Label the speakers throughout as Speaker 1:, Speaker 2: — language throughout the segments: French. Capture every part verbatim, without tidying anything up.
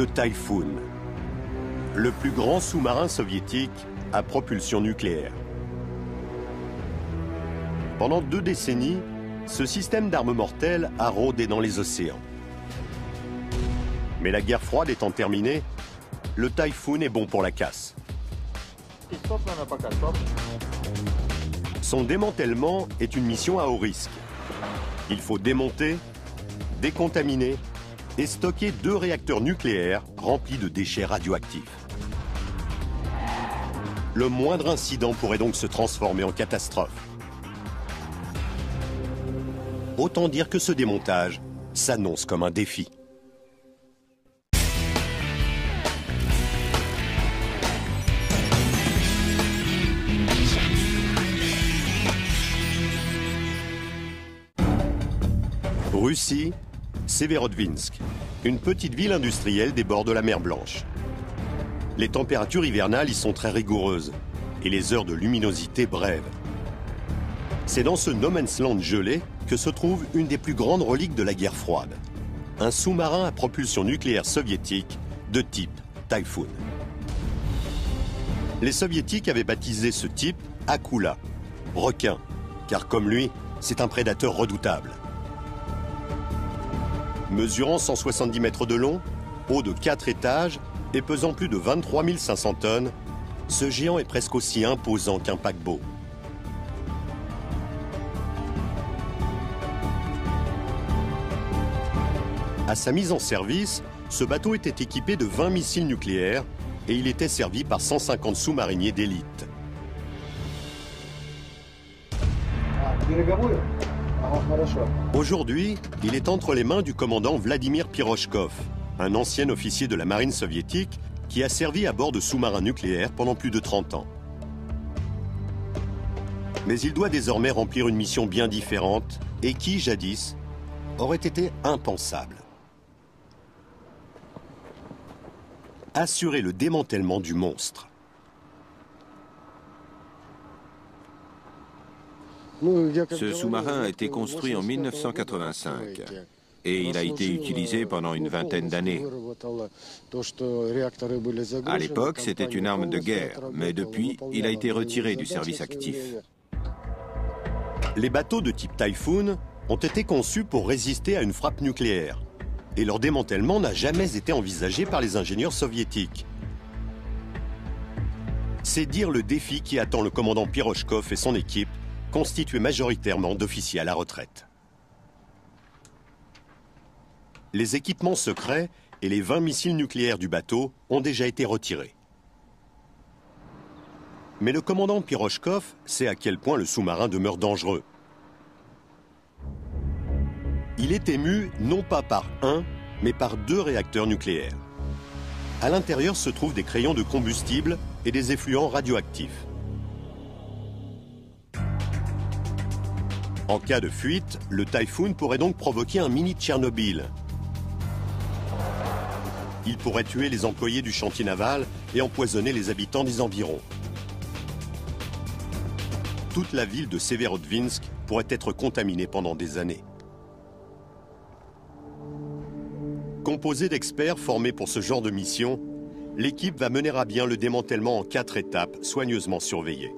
Speaker 1: le Typhoon, le plus grand sous-marin soviétique à propulsion nucléaire. Pendant deux décennies, ce système d'armes mortelles a rôdé dans les océans. Mais la guerre froide étant terminée, le Typhoon est bon pour la casse. Son démantèlement est une mission à haut risque. Il faut démonter, décontaminer et stocker deux réacteurs nucléaires remplis de déchets radioactifs. Le moindre incident pourrait donc se transformer en catastrophe. Autant dire que ce démontage s'annonce comme un défi. Russie, Severodvinsk, une petite ville industrielle des bords de la mer Blanche. Les températures hivernales y sont très rigoureuses et les heures de luminosité brèves. C'est dans ce no man's land gelé que se trouve une des plus grandes reliques de la guerre froide, un sous-marin à propulsion nucléaire soviétique de type Typhoon. Les soviétiques avaient baptisé ce type Akula, requin, car comme lui, c'est un prédateur redoutable. Mesurant cent soixante-dix mètres de long, haut de quatre étages et pesant plus de vingt-trois mille cinq cents tonnes, ce géant est presque aussi imposant qu'un paquebot. À sa mise en service, ce bateau était équipé de vingt missiles nucléaires et il était servi par cent cinquante sous-mariniers d'élite. Aujourd'hui, il est entre les mains du commandant Vladimir Pirochkov, un ancien officier de la marine soviétique qui a servi à bord de sous-marins nucléaires pendant plus de trente ans. Mais il doit désormais remplir une mission bien différente et qui, jadis, aurait été impensable. Assurer le démantèlement du monstre.
Speaker 2: Ce sous-marin a été construit en mille neuf cent quatre-vingt-cinq et il a été utilisé pendant une vingtaine d'années. À l'époque, c'était une arme de guerre, mais depuis, il a été retiré du service actif.
Speaker 1: Les bateaux de type Typhoon ont été conçus pour résister à une frappe nucléaire et leur démantèlement n'a jamais été envisagé par les ingénieurs soviétiques. C'est dire le défi qui attend le commandant Pirochkov et son équipe, constitué majoritairement d'officiers à la retraite. Les équipements secrets et les vingt missiles nucléaires du bateau ont déjà été retirés. Mais le commandant Pirochkov sait à quel point le sous-marin demeure dangereux. Il est ému non pas par un, mais par deux réacteurs nucléaires. À l'intérieur se trouvent des crayons de combustible et des effluents radioactifs. En cas de fuite, le Typhoon pourrait donc provoquer un mini Tchernobyl. Il pourrait tuer les employés du chantier naval et empoisonner les habitants des environs. Toute la ville de Severodvinsk pourrait être contaminée pendant des années. Composée d'experts formés pour ce genre de mission, l'équipe va mener à bien le démantèlement en quatre étapes soigneusement surveillées.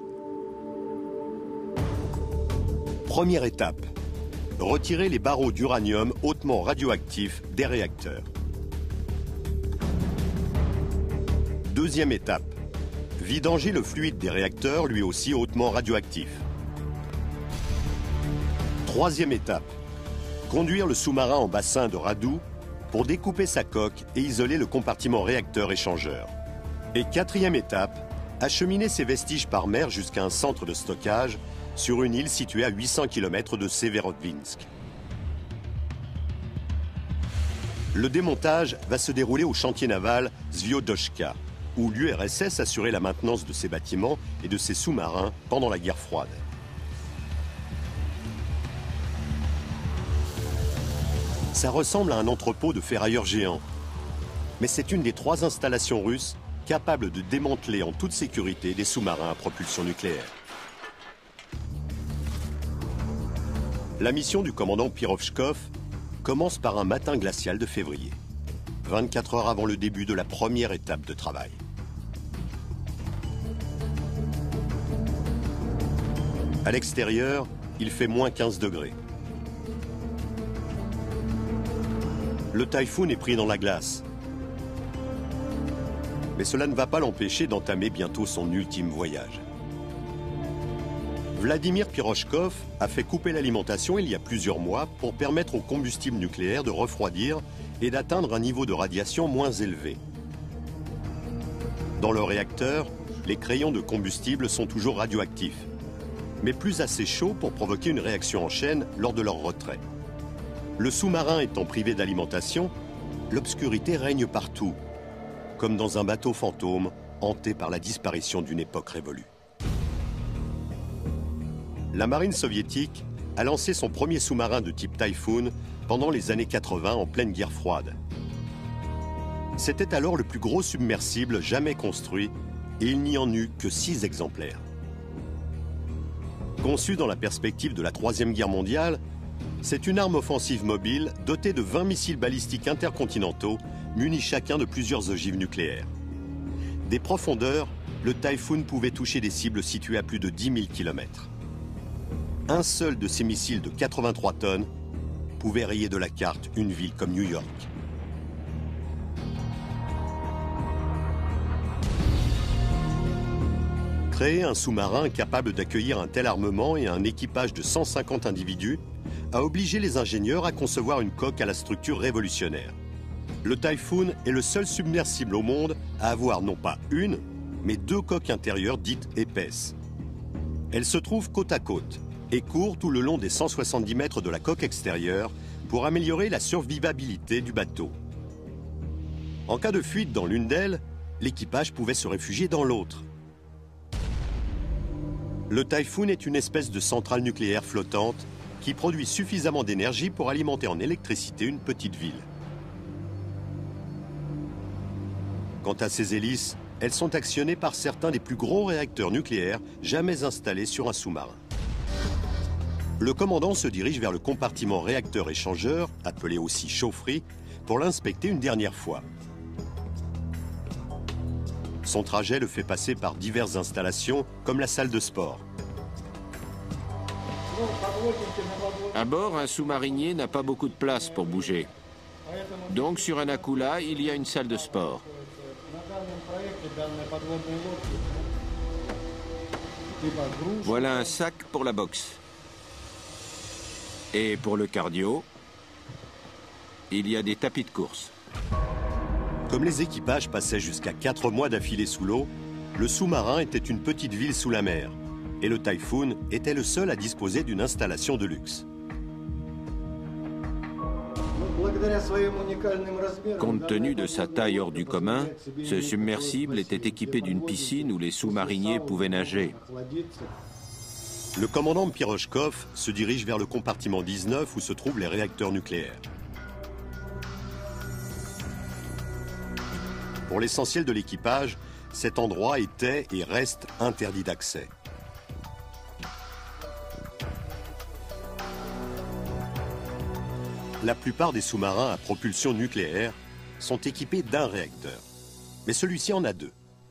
Speaker 1: Première étape, retirer les barreaux d'uranium hautement radioactifs des réacteurs. Deuxième étape, vidanger le fluide des réacteurs, lui aussi hautement radioactif. Troisième étape, conduire le sous-marin en bassin de radoux pour découper sa coque et isoler le compartiment réacteur-échangeur. Et quatrième étape, acheminer ces vestiges par mer jusqu'à un centre de stockage sur une île située à huit cents kilomètres de Severodvinsk. Le démontage va se dérouler au chantier naval Zvyodochka, où l'U R S S assurait la maintenance de ses bâtiments et de ses sous-marins pendant la guerre froide. Ça ressemble à un entrepôt de ferrailleurs géants, mais c'est une des trois installations russes capables de démanteler en toute sécurité des sous-marins à propulsion nucléaire. La mission du commandant Pirochkov commence par un matin glacial de février. vingt-quatre heures avant le début de la première étape de travail. À l'extérieur, il fait moins quinze degrés. Le Typhoon est pris dans la glace. Mais cela ne va pas l'empêcher d'entamer bientôt son ultime voyage. Vladimir Pirochkov a fait couper l'alimentation il y a plusieurs mois pour permettre au combustible nucléaire de refroidir et d'atteindre un niveau de radiation moins élevé. Dans le réacteur, les crayons de combustible sont toujours radioactifs, mais plus assez chauds pour provoquer une réaction en chaîne lors de leur retrait. Le sous-marin étant privé d'alimentation, l'obscurité règne partout, comme dans un bateau fantôme hanté par la disparition d'une époque révolue. La marine soviétique a lancé son premier sous-marin de type Typhoon pendant les années quatre-vingt en pleine guerre froide. C'était alors le plus gros submersible jamais construit et il n'y en eut que six exemplaires. Conçu dans la perspective de la Troisième Guerre mondiale, c'est une arme offensive mobile dotée de vingt missiles balistiques intercontinentaux munis chacun de plusieurs ogives nucléaires. Des profondeurs, le Typhoon pouvait toucher des cibles situées à plus de dix mille kilomètres. Un seul de ces missiles de quatre-vingt-trois tonnes pouvait rayer de la carte une ville comme New York. Créer un sous-marin capable d'accueillir un tel armement et un équipage de cent cinquante individus a obligé les ingénieurs à concevoir une coque à la structure révolutionnaire. Le Typhoon est le seul submersible au monde à avoir non pas une, mais deux coques intérieures dites épaisses. Elles se trouvent côte à côte et court tout le long des cent soixante-dix mètres de la coque extérieure pour améliorer la survivabilité du bateau. En cas de fuite dans l'une d'elles, l'équipage pouvait se réfugier dans l'autre. Le Typhoon est une espèce de centrale nucléaire flottante qui produit suffisamment d'énergie pour alimenter en électricité une petite ville. Quant à ses hélices, elles sont actionnées par certains des plus gros réacteurs nucléaires jamais installés sur un sous-marin. Le commandant se dirige vers le compartiment réacteur-échangeur, appelé aussi chaufferie, pour l'inspecter une dernière fois. Son trajet le fait passer par diverses installations, comme la salle de sport.
Speaker 2: À bord, un sous-marinier n'a pas beaucoup de place pour bouger. Donc, sur un Akula, il y a une salle de sport. Voilà un sac pour la boxe. Et pour le cardio, il y a des tapis de course.
Speaker 1: Comme les équipages passaient jusqu'à quatre mois d'affilée sous l'eau, le sous-marin était une petite ville sous la mer. Et le Typhoon était le seul à disposer d'une installation de luxe.
Speaker 2: Compte tenu de sa taille hors du commun, ce submersible était équipé d'une piscine où les sous-mariniers pouvaient nager.
Speaker 1: Le commandant Pirochkov se dirige vers le compartiment dix-neuf où se trouvent les réacteurs nucléaires. Pour l'essentiel de l'équipage, cet endroit était et reste interdit d'accès. La plupart des sous-marins à propulsion nucléaire sont équipés d'un réacteur, mais celui-ci en a deux.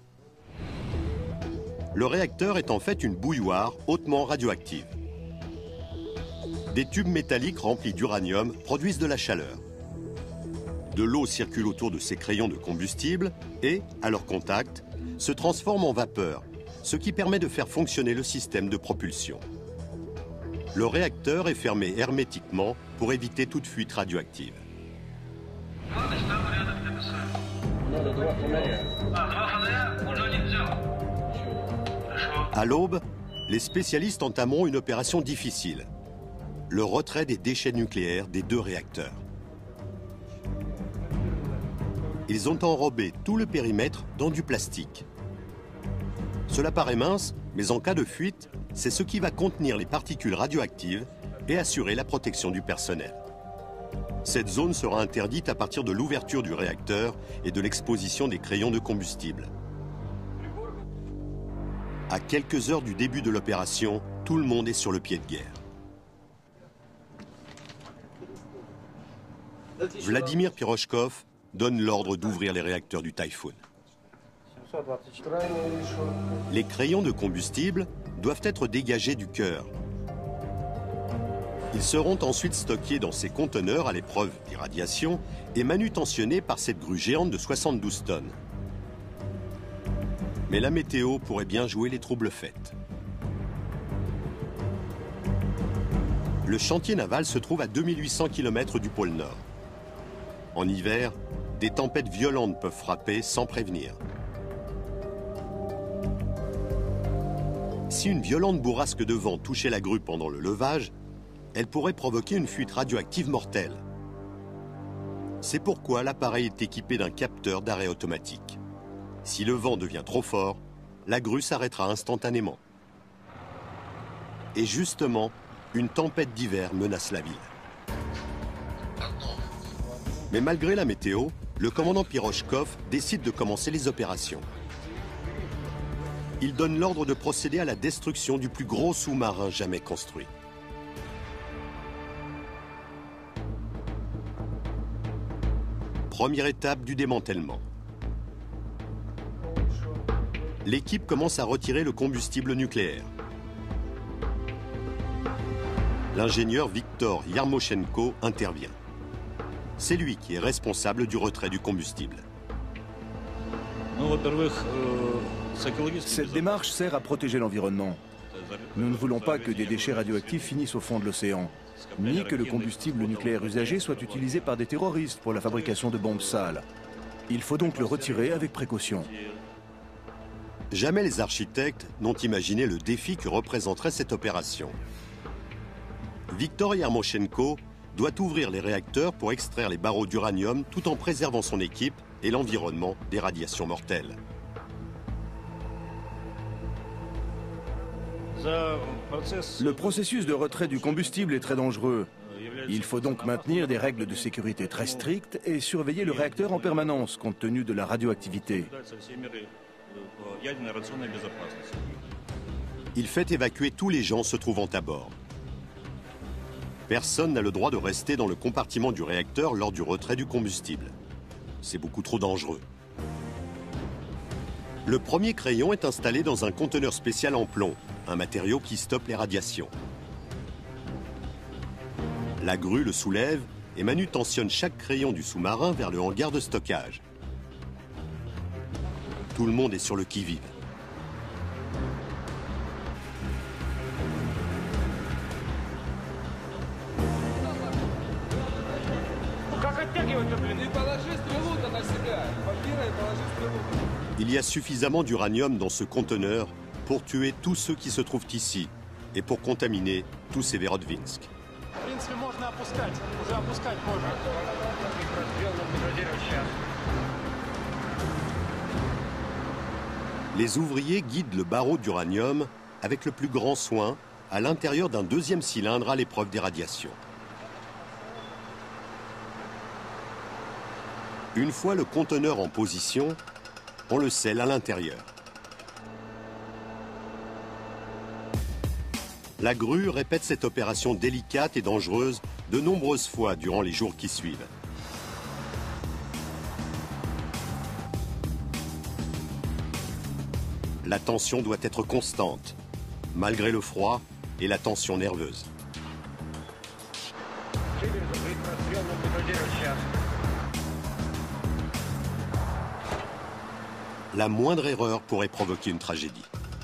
Speaker 1: Le réacteur est en fait une bouilloire hautement radioactive. Des tubes métalliques remplis d'uranium produisent de la chaleur. De l'eau circule autour de ces crayons de combustible et, à leur contact, se transforme en vapeur, ce qui permet de faire fonctionner le système de propulsion. Le réacteur est fermé hermétiquement pour éviter toute fuite radioactive. À l'aube, les spécialistes entameront une opération difficile, le retrait des déchets nucléaires des deux réacteurs. Ils ont enrobé tout le périmètre dans du plastique. Cela paraît mince, mais en cas de fuite, c'est ce qui va contenir les particules radioactives et assurer la protection du personnel. Cette zone sera interdite à partir de l'ouverture du réacteur et de l'exposition des crayons de combustible. À quelques heures du début de l'opération, tout le monde est sur le pied de guerre. Vladimir Pirochkov donne l'ordre d'ouvrir les réacteurs du Typhoon. Les crayons de combustible doivent être dégagés du cœur. Ils seront ensuite stockés dans ces conteneurs à l'épreuve des radiations et manutentionnés par cette grue géante de soixante-douze tonnes. Mais la météo pourrait bien jouer les troubles fêtes. Le chantier naval se trouve à deux mille huit cents kilomètres du pôle Nord. En hiver, des tempêtes violentes peuvent frapper sans prévenir. Si une violente bourrasque de vent touchait la grue pendant le levage, elle pourrait provoquer une fuite radioactive mortelle. C'est pourquoi l'appareil est équipé d'un capteur d'arrêt automatique. Si le vent devient trop fort, la grue s'arrêtera instantanément. Et justement, une tempête d'hiver menace la ville. Mais malgré la météo, le commandant Pirochkov décide de commencer les opérations. Il donne l'ordre de procéder à la destruction du plus gros sous-marin jamais construit. Première étape du démantèlement. L'équipe commence à retirer le combustible nucléaire. L'ingénieur Viktor Yermoshenko intervient. C'est lui qui est responsable du retrait du combustible.
Speaker 3: Cette démarche sert à protéger l'environnement. Nous ne voulons pas que des déchets radioactifs finissent au fond de l'océan, ni que le combustible nucléaire usagé soit utilisé par des terroristes pour la fabrication de bombes sales. Il faut donc le retirer avec précaution.
Speaker 1: Jamais les architectes n'ont imaginé le défi que représenterait cette opération. Viktor Yermoshenko doit ouvrir les réacteurs pour extraire les barreaux d'uranium tout en préservant son équipe et l'environnement des radiations mortelles.
Speaker 3: Le processus de retrait du combustible est très dangereux. Il faut donc maintenir des règles de sécurité très strictes et surveiller le réacteur en permanence compte tenu de la radioactivité.
Speaker 1: Il fait évacuer tous les gens se trouvant à bord. Personne n'a le droit de rester dans le compartiment du réacteur lors du retrait du combustible. C'est beaucoup trop dangereux. Le premier crayon est installé dans un conteneur spécial en plomb, un matériau qui stoppe les radiations. La grue le soulève et manutentionne chaque crayon du sous-marin vers le hangar de stockage. Tout le monde est sur le qui-vive. Il y a suffisamment d'uranium dans ce conteneur pour tuer tous ceux qui se trouvent ici et pour contaminer tous ces Verodvinsk. Les ouvriers guident le barreau d'uranium avec le plus grand soin à l'intérieur d'un deuxième cylindre à l'épreuve des radiations. Une fois le conteneur en position, on le scelle à l'intérieur. La grue répète cette opération délicate et dangereuse de nombreuses fois durant les jours qui suivent. La tension doit être constante, malgré le froid et la tension nerveuse. La moindre erreur pourrait provoquer une tragédie.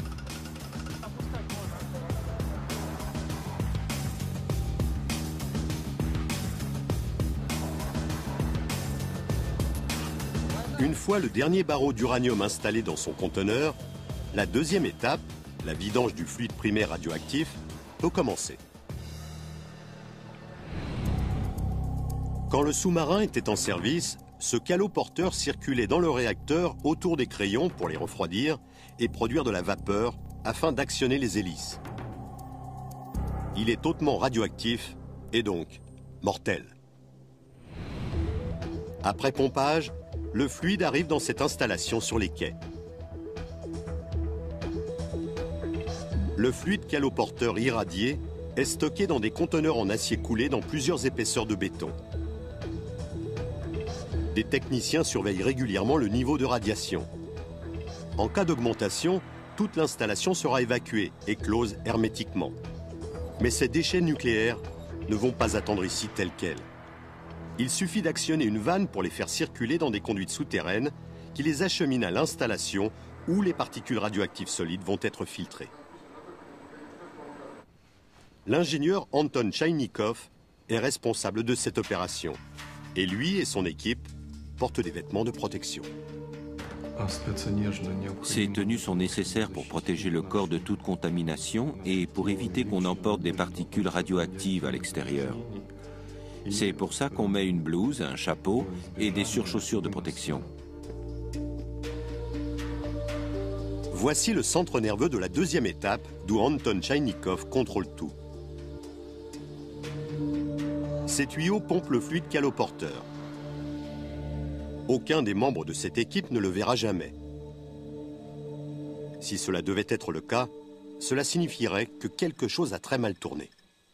Speaker 1: Une fois le dernier barreau d'uranium installé dans son conteneur, la deuxième étape, la vidange du fluide primaire radioactif, peut commencer. Quand le sous-marin était en service, ce caloporteur circulait dans le réacteur autour des crayons pour les refroidir et produire de la vapeur afin d'actionner les hélices. Il est hautement radioactif et donc mortel. Après pompage, le fluide arrive dans cette installation sur les quais. Le fluide caloporteur irradié est stocké dans des conteneurs en acier coulé dans plusieurs épaisseurs de béton. Des techniciens surveillent régulièrement le niveau de radiation. En cas d'augmentation, toute l'installation sera évacuée et close hermétiquement. Mais ces déchets nucléaires ne vont pas attendre ici tels quels. Il suffit d'actionner une vanne pour les faire circuler dans des conduites souterraines qui les acheminent à l'installation où les particules radioactives solides vont être filtrées. L'ingénieur Anton Chaïnikov est responsable de cette opération. Et lui et son équipe portent des vêtements de protection.
Speaker 2: Ces tenues sont nécessaires pour protéger le corps de toute contamination et pour éviter qu'on emporte des particules radioactives à l'extérieur. C'est pour ça qu'on met une blouse, un chapeau et des surchaussures de protection.
Speaker 1: Voici le centre nerveux de la deuxième étape, d'où Anton Chaïnikov contrôle tout. Ces tuyaux pompent le fluide caloporteur. Aucun des membres de cette équipe ne le verra jamais. Si cela devait être le cas, cela signifierait que quelque chose a très mal tourné.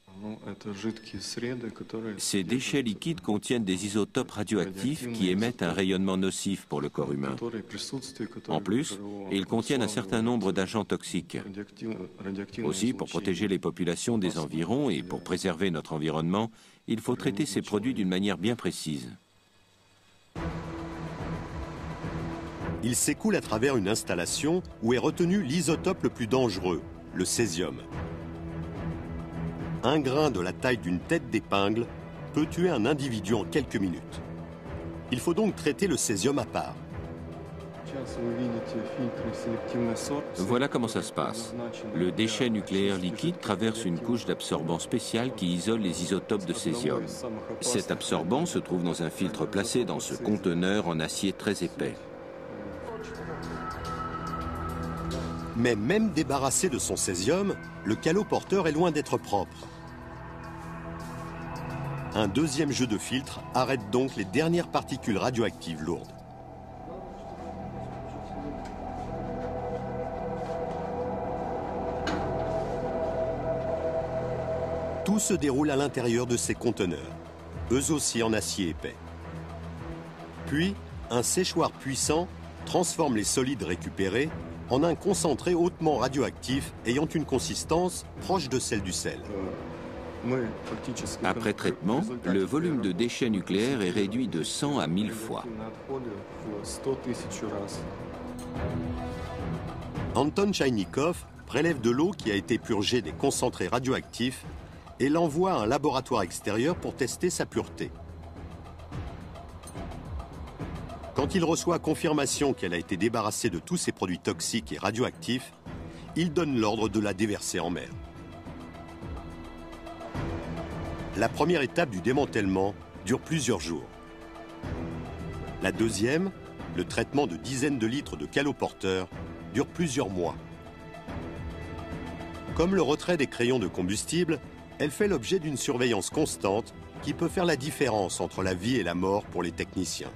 Speaker 2: Ces déchets liquides contiennent des isotopes radioactifs qui émettent un rayonnement nocif pour le corps humain. En plus, ils contiennent un certain nombre d'agents toxiques. Aussi, pour protéger les populations des environs et pour préserver notre environnement, il faut traiter ces produits d'une manière bien précise.
Speaker 1: Il s'écoule à travers une installation où est retenu l'isotope le plus dangereux, le césium. Un grain de la taille d'une tête d'épingle peut tuer un individu en quelques minutes. Il faut donc traiter le césium à part.
Speaker 2: Voilà comment ça se passe. Le déchet nucléaire liquide traverse une couche d'absorbant spécial qui isole les isotopes de césium. Cet absorbant se trouve dans un filtre placé dans ce conteneur en acier très épais.
Speaker 1: Mais même débarrassé de son césium, le caloporteur est loin d'être propre. Un deuxième jeu de filtre arrête donc les dernières particules radioactives lourdes. Tout se déroule à l'intérieur de ces conteneurs, eux aussi en acier épais. Puis, un séchoir puissant transforme les solides récupérés en un concentré hautement radioactif ayant une consistance proche de celle du sel.
Speaker 2: Après traitement, le volume de déchets nucléaires est réduit de cent à mille fois.
Speaker 1: Anton Chaïnikov prélève de l'eau qui a été purgée des concentrés radioactifs et l'envoie à un laboratoire extérieur pour tester sa pureté. Quand il reçoit confirmation qu'elle a été débarrassée de tous ces produits toxiques et radioactifs, il donne l'ordre de la déverser en mer. La première étape du démantèlement dure plusieurs jours. La deuxième, le traitement de dizaines de litres de caloporteurs, dure plusieurs mois. Comme le retrait des crayons de combustible, elle fait l'objet d'une surveillance constante qui peut faire la différence entre la vie et la mort pour les techniciens.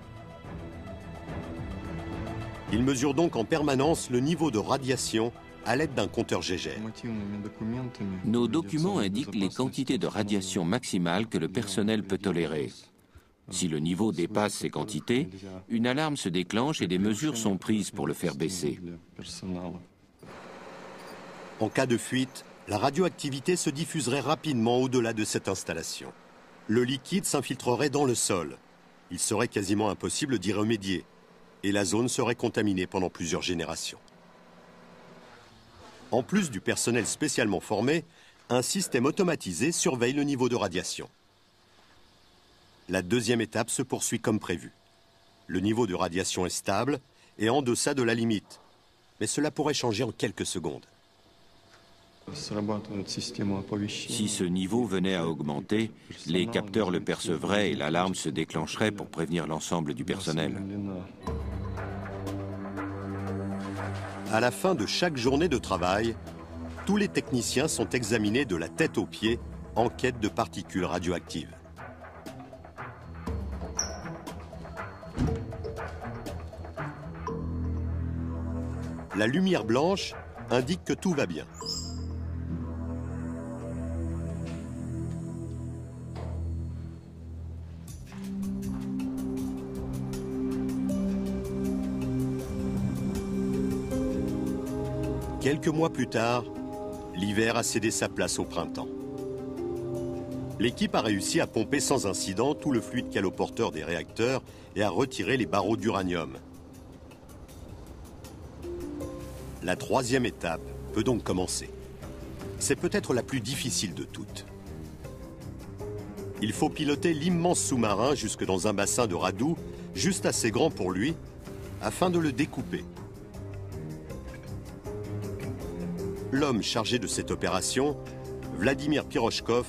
Speaker 1: Ils mesurent donc en permanence le niveau de radiation à l'aide d'un compteur Geiger.
Speaker 2: Nos documents indiquent les quantités de radiation maximales que le personnel peut tolérer. Si le niveau dépasse ces quantités, une alarme se déclenche et des mesures sont prises pour le faire baisser.
Speaker 1: En cas de fuite, la radioactivité se diffuserait rapidement au-delà de cette installation. Le liquide s'infiltrerait dans le sol. Il serait quasiment impossible d'y remédier. Et la zone serait contaminée pendant plusieurs générations. En plus du personnel spécialement formé, un système automatisé surveille le niveau de radiation. La deuxième étape se poursuit comme prévu. Le niveau de radiation est stable et en deçà de la limite, mais cela pourrait changer en quelques secondes.
Speaker 2: Si ce niveau venait à augmenter, les capteurs le percevraient et l'alarme se déclencherait pour prévenir l'ensemble du personnel.
Speaker 1: À la fin de chaque journée de travail, tous les techniciens sont examinés de la tête aux pieds en quête de particules radioactives. La lumière blanche indique que tout va bien. Quelques mois plus tard, l'hiver a cédé sa place au printemps. L'équipe a réussi à pomper sans incident tout le fluide caloporteur des réacteurs et à retirer les barreaux d'uranium. La troisième étape peut donc commencer. C'est peut-être la plus difficile de toutes. Il faut piloter l'immense sous-marin jusque dans un bassin de Radou, juste assez grand pour lui, afin de le découper. L'homme chargé de cette opération, Vladimir Pirochkov,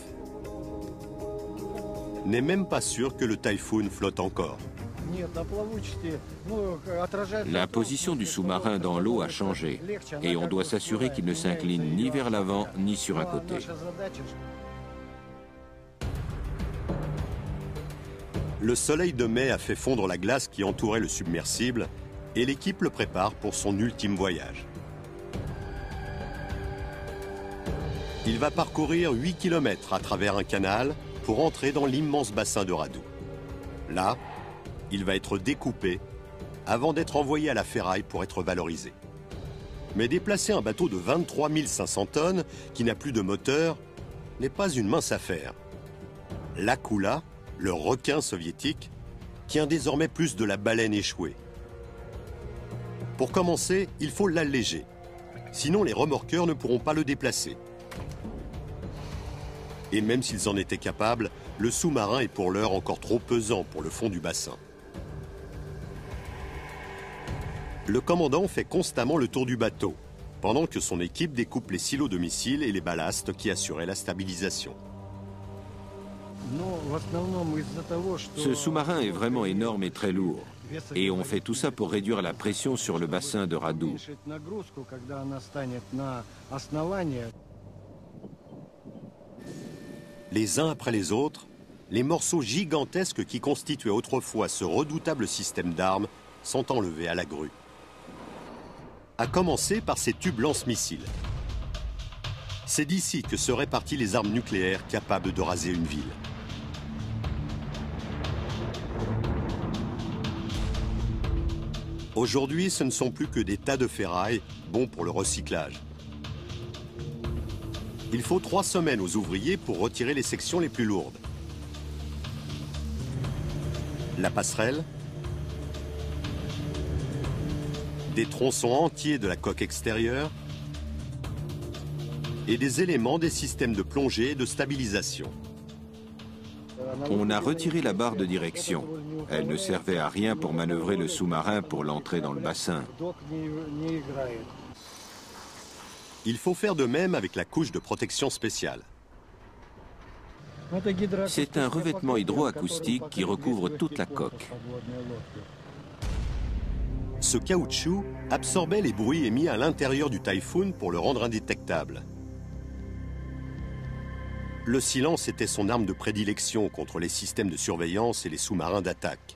Speaker 1: n'est même pas sûr que le Typhoon flotte encore.
Speaker 2: La position du sous-marin dans l'eau a changé et on doit s'assurer qu'il ne s'incline ni vers l'avant ni sur un côté.
Speaker 1: Le soleil de mai a fait fondre la glace qui entourait le submersible et l'équipe le prépare pour son ultime voyage. Il va parcourir huit kilomètres à travers un canal pour entrer dans l'immense bassin de Radou. Là, il va être découpé avant d'être envoyé à la ferraille pour être valorisé. Mais déplacer un bateau de vingt-trois mille cinq cents tonnes qui n'a plus de moteur n'est pas une mince affaire. L'Akula, le requin soviétique, tient désormais plus de la baleine échouée. Pour commencer, il faut l'alléger. Sinon, les remorqueurs ne pourront pas le déplacer. Et même s'ils en étaient capables, le sous-marin est pour l'heure encore trop pesant pour le fond du bassin. Le commandant fait constamment le tour du bateau, pendant que son équipe découpe les silos de missiles et les ballasts qui assuraient la stabilisation.
Speaker 2: Ce sous-marin est vraiment énorme et très lourd. Et on fait tout ça pour réduire la pression sur le bassin de Radou.
Speaker 1: Les uns après les autres, les morceaux gigantesques qui constituaient autrefois ce redoutable système d'armes sont enlevés à la grue. À commencer par ces tubes lance-missiles. C'est d'ici que seraient parties les armes nucléaires capables de raser une ville. Aujourd'hui, ce ne sont plus que des tas de ferraille, bons pour le recyclage. Il faut trois semaines aux ouvriers pour retirer les sections les plus lourdes. La passerelle, des tronçons entiers de la coque extérieure et des éléments des systèmes de plongée et de stabilisation.
Speaker 2: On a retiré la barre de direction. Elle ne servait à rien pour manœuvrer le sous-marin pour l'entrée dans le bassin.
Speaker 1: Il faut faire de même avec la couche de protection spéciale.
Speaker 2: C'est un revêtement hydroacoustique qui recouvre toute la coque.
Speaker 1: Ce caoutchouc absorbait les bruits émis à l'intérieur du Typhoon pour le rendre indétectable. Le silence était son arme de prédilection contre les systèmes de surveillance et les sous-marins d'attaque.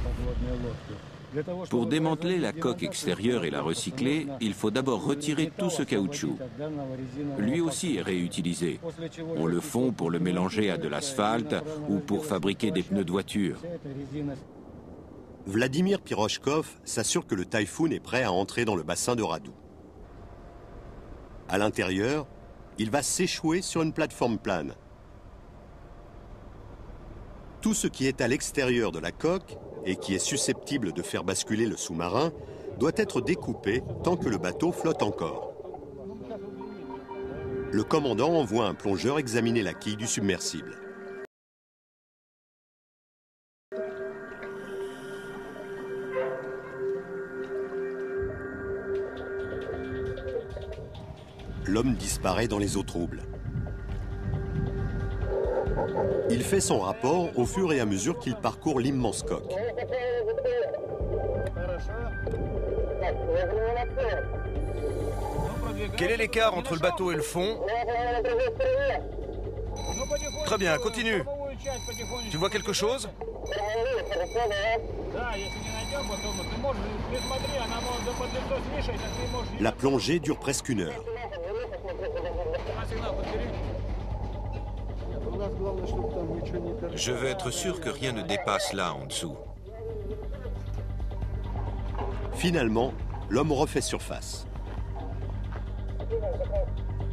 Speaker 2: Pour démanteler la coque extérieure et la recycler, il faut d'abord retirer tout ce caoutchouc. Lui aussi est réutilisé. On le fond pour le mélanger à de l'asphalte ou pour fabriquer des pneus de voiture.
Speaker 1: Vladimir Pirochkov s'assure que le Typhoon est prêt à entrer dans le bassin de Radou. À l'intérieur, il va s'échouer sur une plateforme plane. Tout ce qui est à l'extérieur de la coque et qui est susceptible de faire basculer le sous-marin doit être découpé tant que le bateau flotte encore. Le commandant envoie un plongeur examiner la quille du submersible. L'homme disparaît dans les eaux troubles. Il fait son rapport au fur et à mesure qu'il parcourt l'immense coque.
Speaker 3: Quel est l'écart entre le bateau et le fond? Très bien, continue. Tu vois quelque chose?
Speaker 1: La plongée dure presque une heure.
Speaker 2: Je veux être sûr que rien ne dépasse là en dessous.
Speaker 1: Finalement, l'homme refait surface.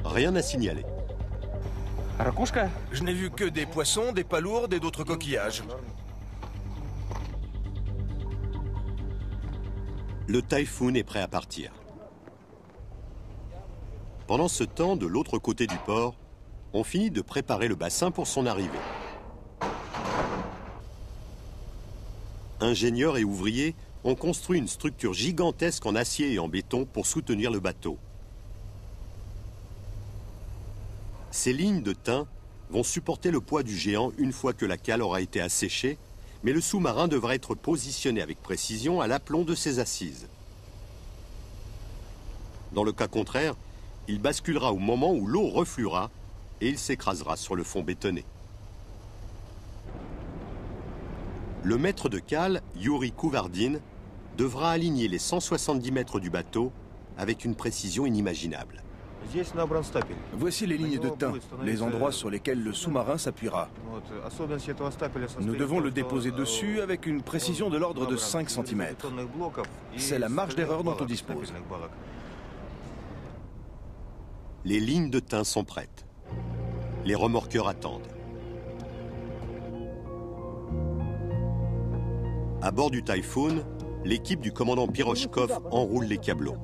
Speaker 1: rien à signaler.
Speaker 3: Je n'ai vu que des poissons, des palourdes et d'autres coquillages.
Speaker 1: Le Typhoon est prêt à partir. Pendant ce temps, de l'autre côté du port, on finit de préparer le bassin pour son arrivée. Ingénieurs et ouvriers ont construit une structure gigantesque en acier et en béton pour soutenir le bateau. Ces lignes de thym vont supporter le poids du géant une fois que la cale aura été asséchée, mais le sous-marin devra être positionné avec précision à l'aplomb de ses assises. Dans le cas contraire, il basculera au moment où l'eau refluera et il s'écrasera sur le fond bétonné. Le maître de cale, Yuri Kouvardine, devra aligner les cent soixante-dix mètres du bateau avec une précision inimaginable.
Speaker 3: Voici les lignes de thym, les endroits sur lesquels le sous-marin s'appuiera. Nous devons le déposer dessus avec une précision de l'ordre de cinq centimètres. C'est la marge d'erreur dont on dispose.
Speaker 1: Les lignes de thym sont prêtes. Les remorqueurs attendent. À bord du Typhoon, l'équipe du commandant Pirochkov enroule les câbleaux.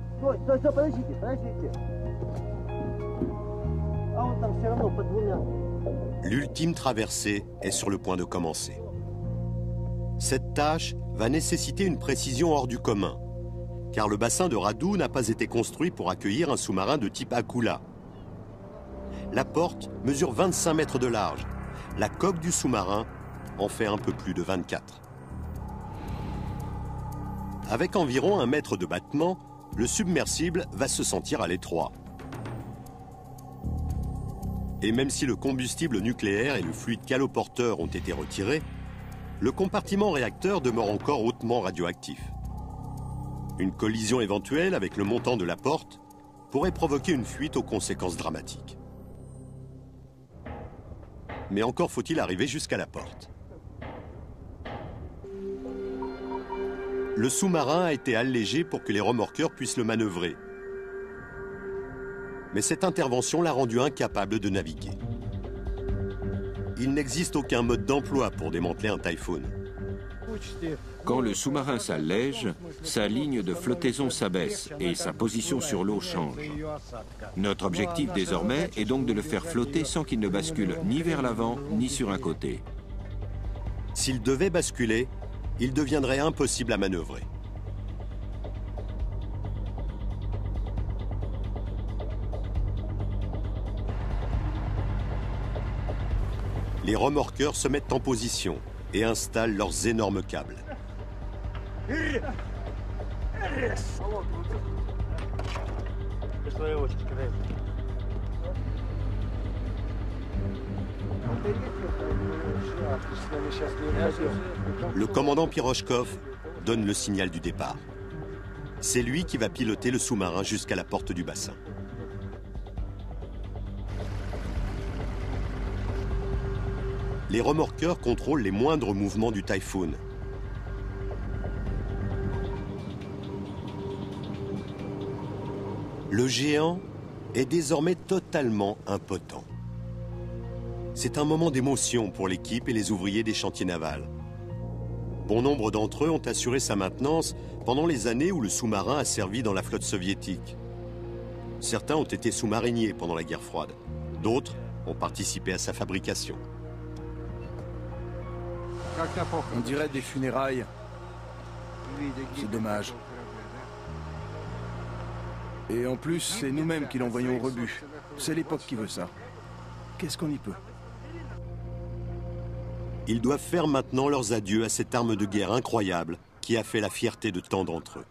Speaker 1: L'ultime traversée est sur le point de commencer. Cette tâche va nécessiter une précision hors du commun, car le bassin de Radou n'a pas été construit pour accueillir un sous-marin de type Akula. La porte mesure vingt-cinq mètres de large. La coque du sous-marin en fait un peu plus de vingt-quatre. Avec environ un mètre de battement, le submersible va se sentir à l'étroit. Et même si le combustible nucléaire et le fluide caloporteur ont été retirés, le compartiment réacteur demeure encore hautement radioactif. Une collision éventuelle avec le montant de la porte pourrait provoquer une fuite aux conséquences dramatiques. Mais encore faut-il arriver jusqu'à la porte. Le sous-marin a été allégé pour que les remorqueurs puissent le manœuvrer. Mais cette intervention l'a rendu incapable de naviguer. Il n'existe aucun mode d'emploi pour démanteler un Typhoon.
Speaker 2: Quand le sous-marin s'allège, sa ligne de flottaison s'abaisse et sa position sur l'eau change. Notre objectif désormais est donc de le faire flotter sans qu'il ne bascule ni vers l'avant ni sur un côté.
Speaker 1: S'il devait basculer, il deviendrait impossible à manœuvrer. Les remorqueurs se mettent en position et installent leurs énormes câbles. Le commandant Pirochkov donne le signal du départ. C'est lui qui va piloter le sous-marin jusqu'à la porte du bassin. Les remorqueurs contrôlent les moindres mouvements du Typhoon. Le géant est désormais totalement impotent. C'est un moment d'émotion pour l'équipe et les ouvriers des chantiers navals. Bon nombre d'entre eux ont assuré sa maintenance pendant les années où le sous-marin a servi dans la flotte soviétique. Certains ont été sous-mariniers pendant la guerre froide. D'autres ont participé à sa fabrication.
Speaker 3: On dirait des funérailles. C'est dommage. Et en plus, c'est nous-mêmes qui l'envoyons au rebut. C'est l'époque qui veut ça. Qu'est-ce qu'on y peut?
Speaker 1: Ils doivent faire maintenant leurs adieux à cette arme de guerre incroyable qui a fait la fierté de tant d'entre eux.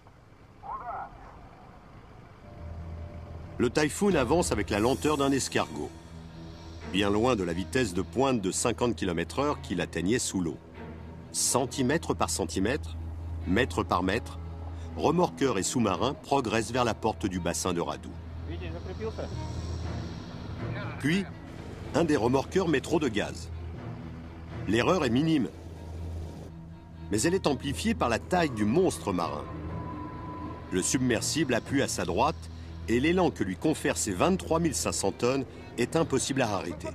Speaker 1: Le Typhoon avance avec la lenteur d'un escargot, bien loin de la vitesse de pointe de cinquante kilomètres heure qu'il atteignait sous l'eau. Centimètre par centimètre, mètre par mètre, remorqueurs et sous-marins progressent vers la porte du bassin de Radou. Puis, un des remorqueurs met trop de gaz. L'erreur est minime, mais elle est amplifiée par la taille du monstre marin. Le submersible appuie à sa droite et l'élan que lui confèrent ces vingt-trois mille cinq cents tonnes est impossible à arrêter.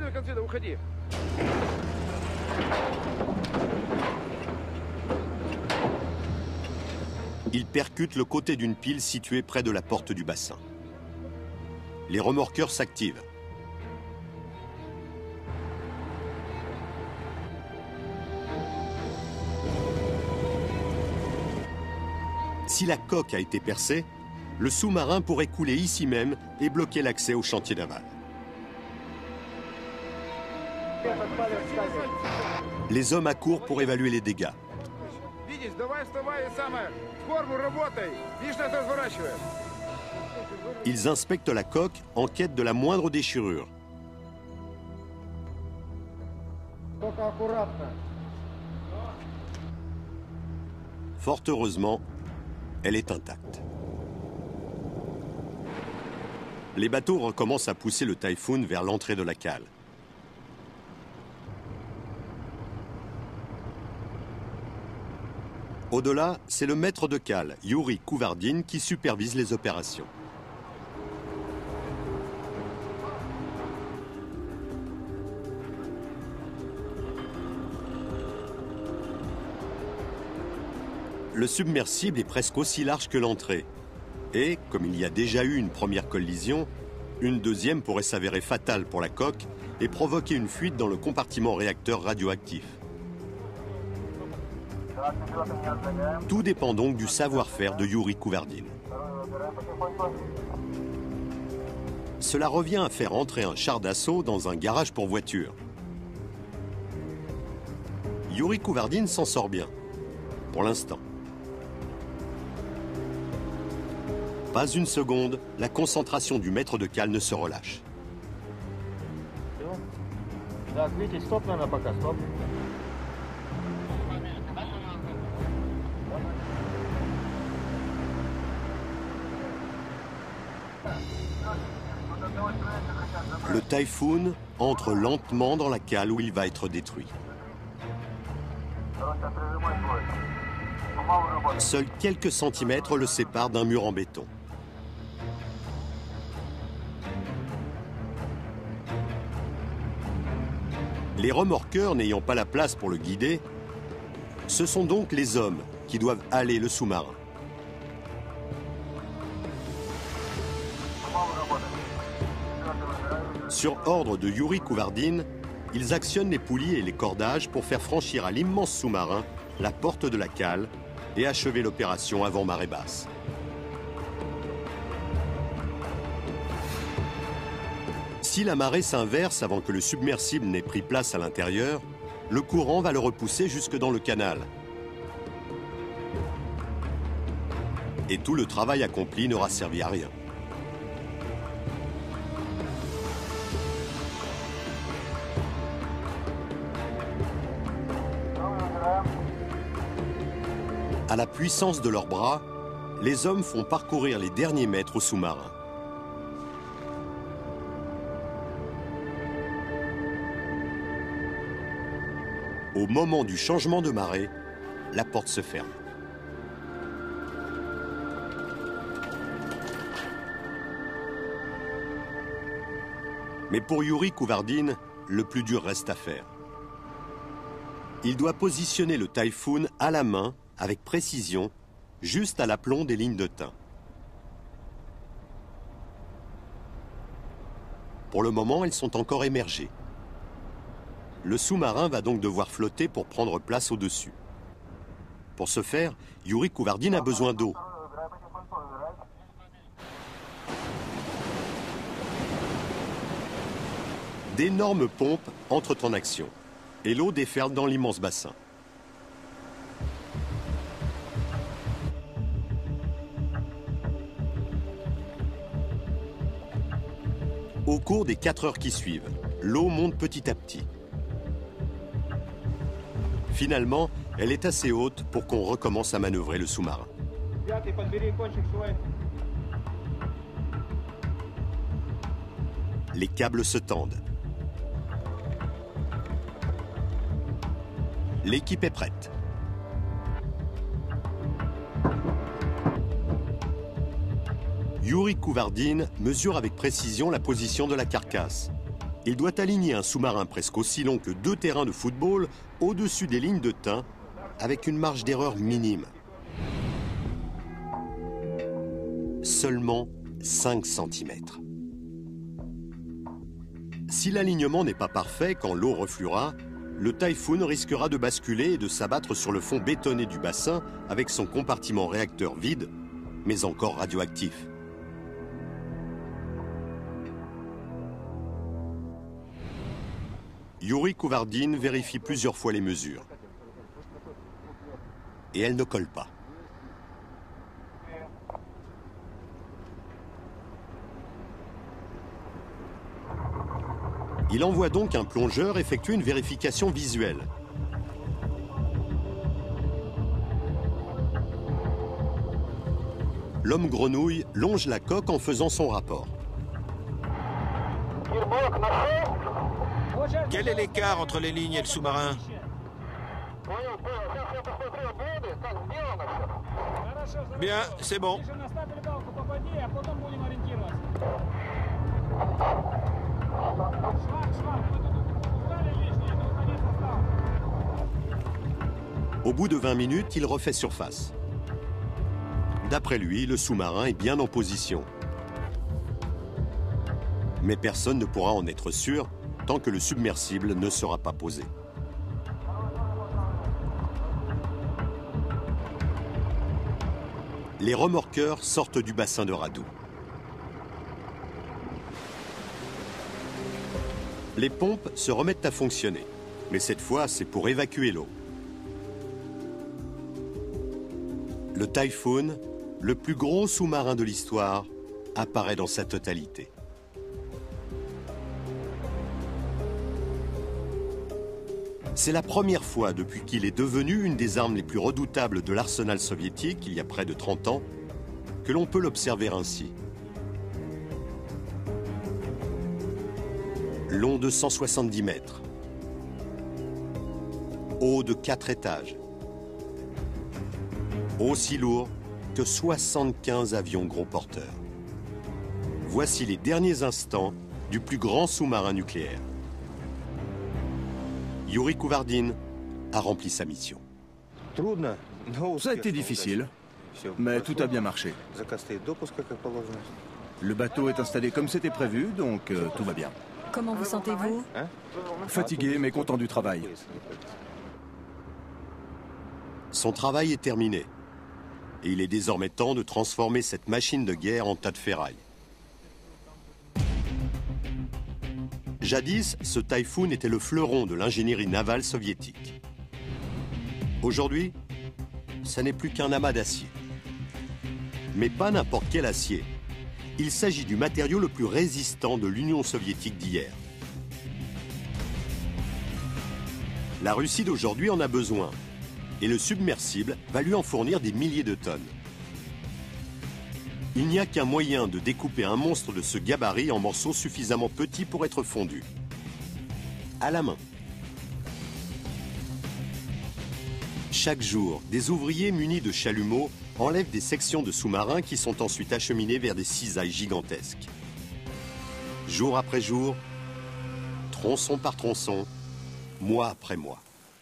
Speaker 1: Il percute le côté d'une pile située près de la porte du bassin. Les remorqueurs s'activent. Si la coque a été percée, le sous-marin pourrait couler ici même et bloquer l'accès au chantier naval. Les hommes accourent pour évaluer les dégâts. Ils inspectent la coque en quête de la moindre déchirure. Fort heureusement, elle est intacte. Les bateaux recommencent à pousser le Typhoon vers l'entrée de la cale. Au-delà, c'est le maître de cale, Yuri Kouvardine, qui supervise les opérations. Le submersible est presque aussi large que l'entrée. Et, comme il y a déjà eu une première collision, une deuxième pourrait s'avérer fatale pour la coque et provoquer une fuite dans le compartiment réacteur radioactif. Tout dépend donc du savoir-faire de Yuri Kouvardine. Cela revient à faire entrer un char d'assaut dans un garage pour voitures. Yuri Kouvardine s'en sort bien, pour l'instant. Pas une seconde, la concentration du maître de cale ne se relâche. Le Typhoon entre lentement dans la cale où il va être détruit. Seuls quelques centimètres le séparent d'un mur en béton. Les remorqueurs n'ayant pas la place pour le guider, ce sont donc les hommes qui doivent haler le sous-marin. Sur ordre de Yuri Kouvardine, ils actionnent les poulies et les cordages pour faire franchir à l'immense sous-marin la porte de la cale et achever l'opération avant marée basse. Si la marée s'inverse avant que le submersible n'ait pris place à l'intérieur, le courant va le repousser jusque dans le canal. Et tout le travail accompli n'aura servi à rien. À la puissance de leurs bras, les hommes font parcourir les derniers mètres au sous-marin. Au moment du changement de marée, la porte se ferme. Mais pour Yuri Kouvardine, le plus dur reste à faire. Il doit positionner le Typhoon à la main, avec précision, juste à l'aplomb des lignes de thym. Pour le moment, elles sont encore émergées. Le sous-marin va donc devoir flotter pour prendre place au-dessus. Pour ce faire, Yuri Kouvardine a besoin d'eau. D'énormes pompes entrent en action et l'eau déferle dans l'immense bassin. Au cours des quatre heures qui suivent, l'eau monte petit à petit. Finalement, elle est assez haute pour qu'on recommence à manœuvrer le sous-marin. Les câbles se tendent. L'équipe est prête. Yuri Kouvardine mesure avec précision la position de la carcasse. Il doit aligner un sous-marin presque aussi long que deux terrains de football au-dessus des lignes de thym, avec une marge d'erreur minime. Seulement cinq centimètres. Si l'alignement n'est pas parfait quand l'eau refluera, le Typhoon risquera de basculer et de s'abattre sur le fond bétonné du bassin avec son compartiment réacteur vide, mais encore radioactif. Yuri Kouvardine vérifie plusieurs fois les mesures. Et elles ne collent pas. Il envoie donc un plongeur effectuer une vérification visuelle. L'homme grenouille longe la coque en faisant son rapport.
Speaker 2: Quel est l'écart entre les lignes et le sous-marin? Bien, c'est bon.
Speaker 1: Au bout de vingt minutes, il refait surface. D'après lui, le sous-marin est bien en position. Mais personne ne pourra en être sûr tant que le submersible ne sera pas posé. Les remorqueurs sortent du bassin de Radou. Les pompes se remettent à fonctionner, mais cette fois, c'est pour évacuer l'eau. Le Typhoon, le plus gros sous-marin de l'histoire, apparaît dans sa totalité. C'est la première fois depuis qu'il est devenu une des armes les plus redoutables de l'arsenal soviétique, il y a près de trente ans, que l'on peut l'observer ainsi. Long de cent soixante-dix mètres, haut de quatre étages, aussi lourd que soixante-quinze avions gros porteurs. Voici les derniers instants du plus grand sous-marin nucléaire. Yuri Kouvardine a rempli sa mission.
Speaker 3: Ça a été difficile, mais tout a bien marché. Le bateau est installé comme c'était prévu, donc euh, tout va bien.
Speaker 4: Comment vous sentez-vous?
Speaker 3: Fatigué, mais content du travail.
Speaker 1: Son travail est terminé. Et il est désormais temps de transformer cette machine de guerre en tas de ferraille. Jadis, ce Typhoon était le fleuron de l'ingénierie navale soviétique. Aujourd'hui, ça n'est plus qu'un amas d'acier. Mais pas n'importe quel acier. Il s'agit du matériau le plus résistant de l'Union soviétique d'hier. La Russie d'aujourd'hui en a besoin. Et le submersible va lui en fournir des milliers de tonnes. Il n'y a qu'un moyen de découper un monstre de ce gabarit en morceaux suffisamment petits pour être fondus. À la main. Chaque jour, des ouvriers munis de chalumeaux enlèvent des sections de sous-marins qui sont ensuite acheminées vers des cisailles gigantesques. Jour après jour, tronçon par tronçon, mois après mois.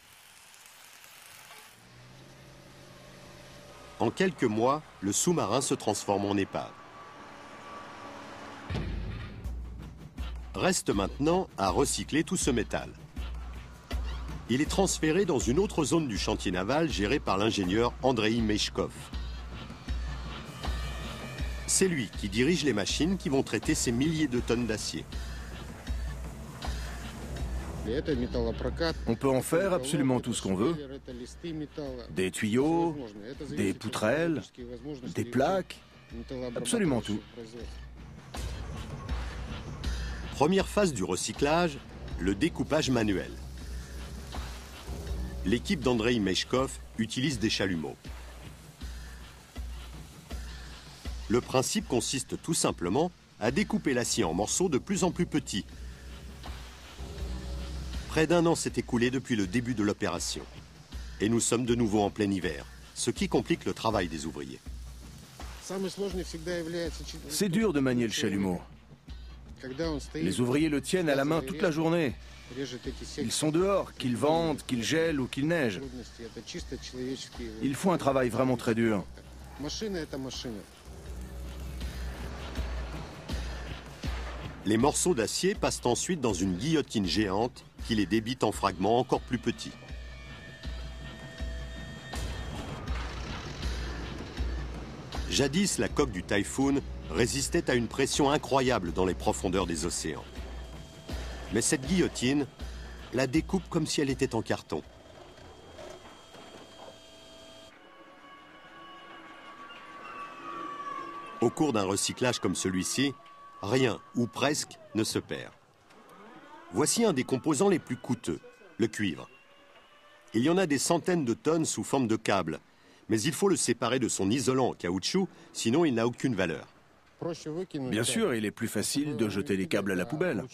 Speaker 1: En quelques mois, le sous-marin se transforme en épave. Reste maintenant à recycler tout ce métal. Il est transféré dans une autre zone du chantier naval gérée par l'ingénieur Andrei Meshkov. C'est lui qui dirige les machines qui vont traiter ces milliers de tonnes d'acier.
Speaker 3: On peut en faire absolument tout ce qu'on veut. Des tuyaux, des poutrelles, des plaques, absolument tout.
Speaker 1: Première phase du recyclage, le découpage manuel. L'équipe d'Andrei Meshkov utilise des chalumeaux. Le principe consiste tout simplement à découper l'acier en morceaux de plus en plus petits. Près d'un an s'est écoulé depuis le début de l'opération. Et nous sommes de nouveau en plein hiver, ce qui complique le travail des ouvriers.
Speaker 3: C'est dur de manier le chalumeau. Les ouvriers le tiennent à la main toute la journée. Ils sont dehors, qu'il vente, qu'il gèle ou qu'il neige. Ils font un travail vraiment très dur.
Speaker 1: Les morceaux d'acier passent ensuite dans une guillotine géante qui les débite en fragments encore plus petits. Jadis, la coque du Typhoon résistait à une pression incroyable dans les profondeurs des océans. Mais cette guillotine la découpe comme si elle était en carton. Au cours d'un recyclage comme celui-ci, rien, ou presque, ne se perd. Voici un des composants les plus coûteux, le cuivre. Il y en a des centaines de tonnes sous forme de câbles, mais il faut le séparer de son isolant en caoutchouc, sinon il n'a aucune valeur.
Speaker 3: Bien sûr, il est plus facile de jeter les câbles à la poubelle.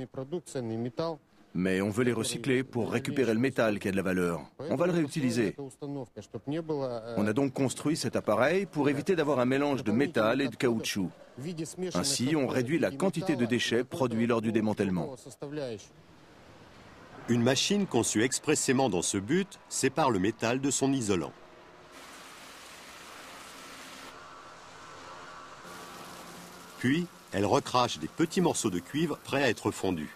Speaker 3: Mais on veut les recycler pour récupérer le métal qui a de la valeur. On va le réutiliser. On a donc construit cet appareil pour éviter d'avoir un mélange de métal et de caoutchouc. Ainsi, on réduit la quantité de déchets produits lors du démantèlement.
Speaker 1: Une machine conçue expressément dans ce but sépare le métal de son isolant. Puis, elle recrache des petits morceaux de cuivre prêts à être fondus.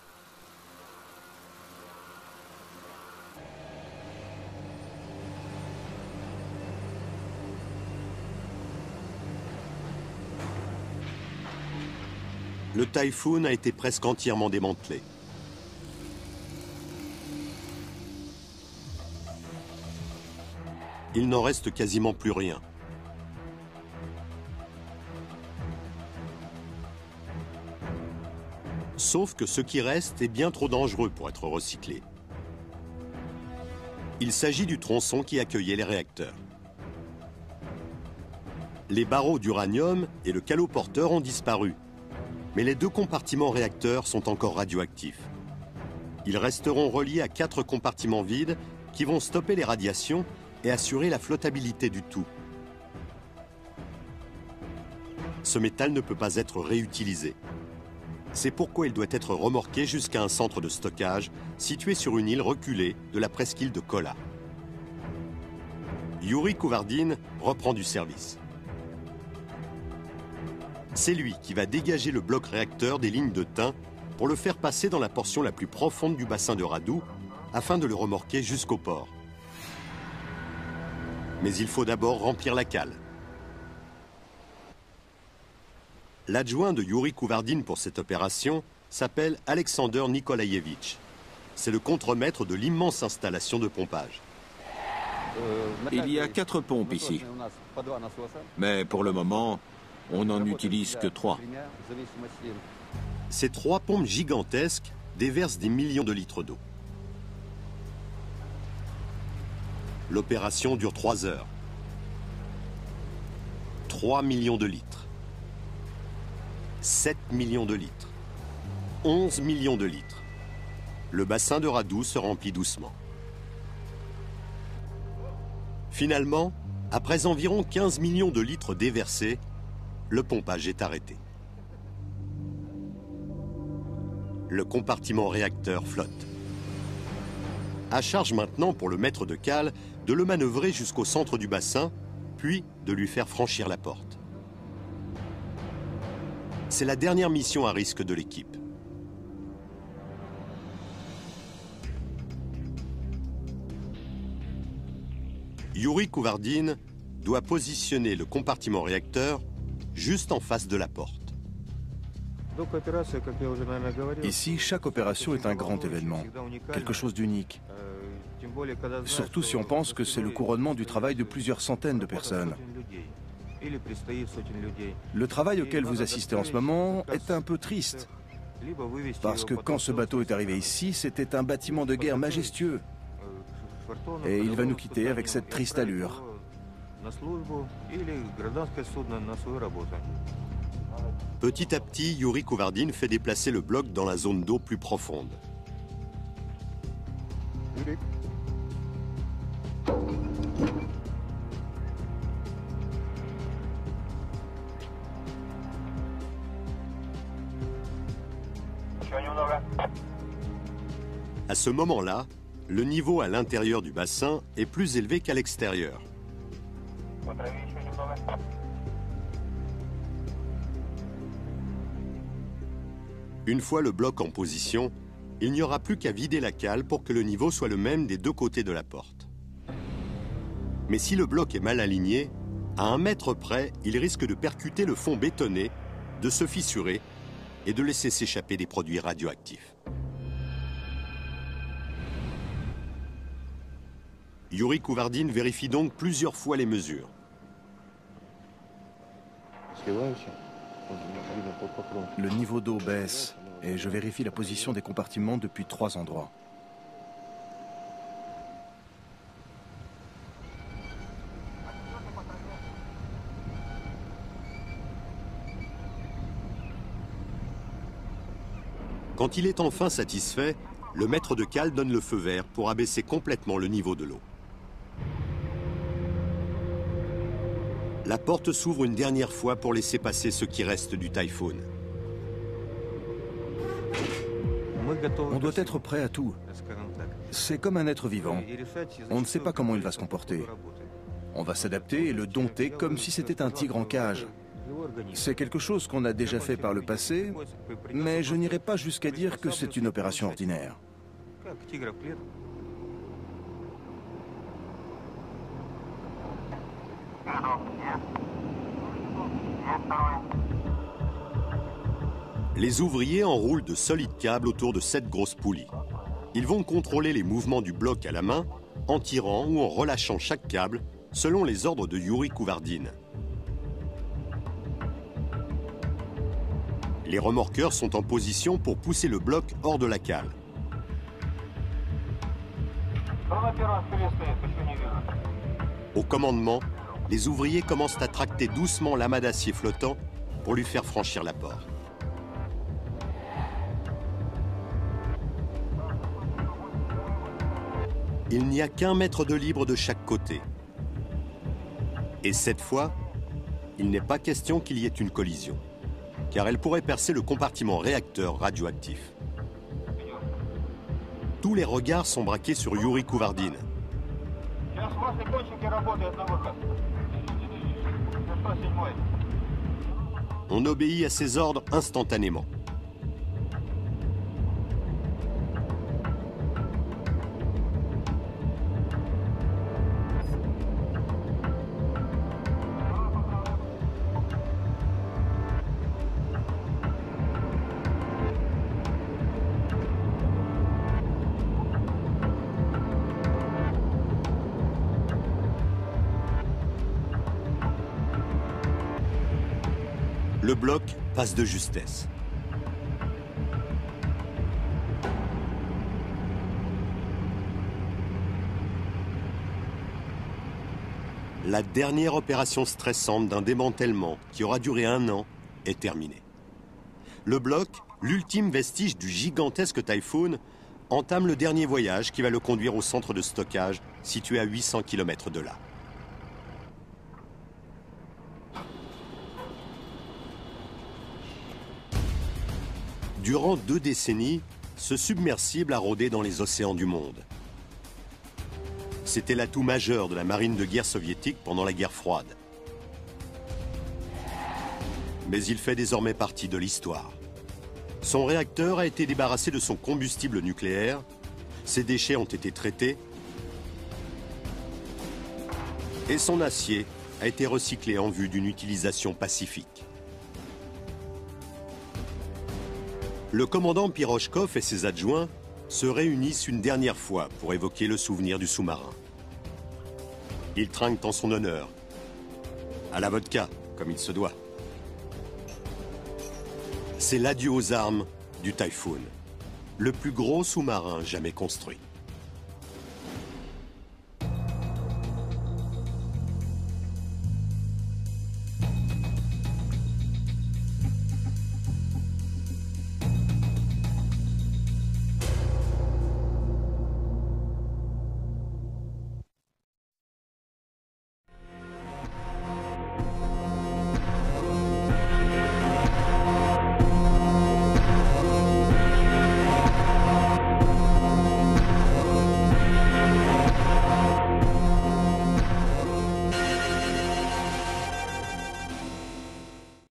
Speaker 1: Le Typhoon a été presque entièrement démantelé. Il n'en reste quasiment plus rien. Sauf que ce qui reste est bien trop dangereux pour être recyclé. Il s'agit du tronçon qui accueillait les réacteurs. Les barreaux d'uranium et le caloporteur ont disparu, mais les deux compartiments réacteurs sont encore radioactifs. Ils resteront reliés à quatre compartiments vides qui vont stopper les radiations et assurer la flottabilité du tout. Ce métal ne peut pas être réutilisé. C'est pourquoi il doit être remorqué jusqu'à un centre de stockage situé sur une île reculée de la presqu'île de Kola. Yuri Kouvardine reprend du service. C'est lui qui va dégager le bloc réacteur des lignes de Tain pour le faire passer dans la portion la plus profonde du bassin de Radou afin de le remorquer jusqu'au port. Mais il faut d'abord remplir la cale. L'adjoint de Yuri Kouvardine pour cette opération s'appelle Alexander Nikolaïevitch. C'est le contremaître de l'immense installation de pompage.
Speaker 2: Il y a quatre pompes ici. Mais pour le moment, on n'en utilise que trois.
Speaker 1: Ces trois pompes gigantesques déversent des millions de litres d'eau. L'opération dure trois heures. trois millions de litres. sept millions de litres. onze millions de litres. Le bassin de Radou se remplit doucement. Finalement, après environ quinze millions de litres déversés, le pompage est arrêté. Le compartiment réacteur flotte. À charge maintenant pour le maître de cale de le manœuvrer jusqu'au centre du bassin, puis de lui faire franchir la porte. C'est la dernière mission à risque de l'équipe. Yuri Kouvardine doit positionner le compartiment réacteur juste en face de la porte.
Speaker 3: Ici, chaque opération est un grand événement, quelque chose d'unique. Surtout si on pense que c'est le couronnement du travail de plusieurs centaines de personnes. Le travail auquel vous assistez en ce moment est un peu triste. Parce que quand ce bateau est arrivé ici, c'était un bâtiment de guerre majestueux. Et il va nous quitter avec cette triste allure.
Speaker 1: Petit à petit, Yuri Kouvardine fait déplacer le bloc dans la zone d'eau plus profonde. À ce moment-là, le niveau à l'intérieur du bassin est plus élevé qu'à l'extérieur. Une fois le bloc en position, il n'y aura plus qu'à vider la cale pour que le niveau soit le même des deux côtés de la porte. Mais si le bloc est mal aligné, à un mètre près, il risque de percuter le fond bétonné, de se fissurer et de laisser s'échapper des produits radioactifs. Yuri Kouvardine vérifie donc plusieurs fois les mesures.
Speaker 3: Le niveau d'eau baisse et je vérifie la position des compartiments depuis trois endroits.
Speaker 1: Quand il est enfin satisfait, le maître de cale donne le feu vert pour abaisser complètement le niveau de l'eau. La porte s'ouvre une dernière fois pour laisser passer ce qui reste du Typhoon.
Speaker 3: On doit être prêt à tout. C'est comme un être vivant. On ne sait pas comment il va se comporter. On va s'adapter et le dompter comme si c'était un tigre en cage. C'est quelque chose qu'on a déjà fait par le passé, mais je n'irai pas jusqu'à dire que c'est une opération ordinaire.
Speaker 1: Les ouvriers enroulent de solides câbles autour de cette grosse poulie. Ils vont contrôler les mouvements du bloc à la main en tirant ou en relâchant chaque câble selon les ordres de Yuri Kouvardine. Les remorqueurs sont en position pour pousser le bloc hors de la cale. Au commandement, les ouvriers commencent à tracter doucement l'amas d'acier flottant pour lui faire franchir la porte. Il n'y a qu'un mètre de libre de chaque côté. Et cette fois, il n'est pas question qu'il y ait une collision, car elle pourrait percer le compartiment réacteur radioactif. Tous les regards sont braqués sur Yuri Kouvardine. On obéit à ses ordres instantanément. Le bloc passe de justesse. La dernière opération stressante d'un démantèlement qui aura duré un an est terminée. Le bloc, l'ultime vestige du gigantesque Typhoon, entame le dernier voyage qui va le conduire au centre de stockage situé à huit cents kilomètres de là. Durant deux décennies, ce submersible a rôdé dans les océans du monde. C'était l'atout majeur de la marine de guerre soviétique pendant la guerre froide. Mais il fait désormais partie de l'histoire. Son réacteur a été débarrassé de son combustible nucléaire, ses déchets ont été traités et son acier a été recyclé en vue d'une utilisation pacifique. Le commandant Pirochkov et ses adjoints se réunissent une dernière fois pour évoquer le souvenir du sous-marin. Ils trinquent en son honneur, à la vodka, comme il se doit. C'est l'adieu aux armes du Typhoon, le plus gros sous-marin jamais construit.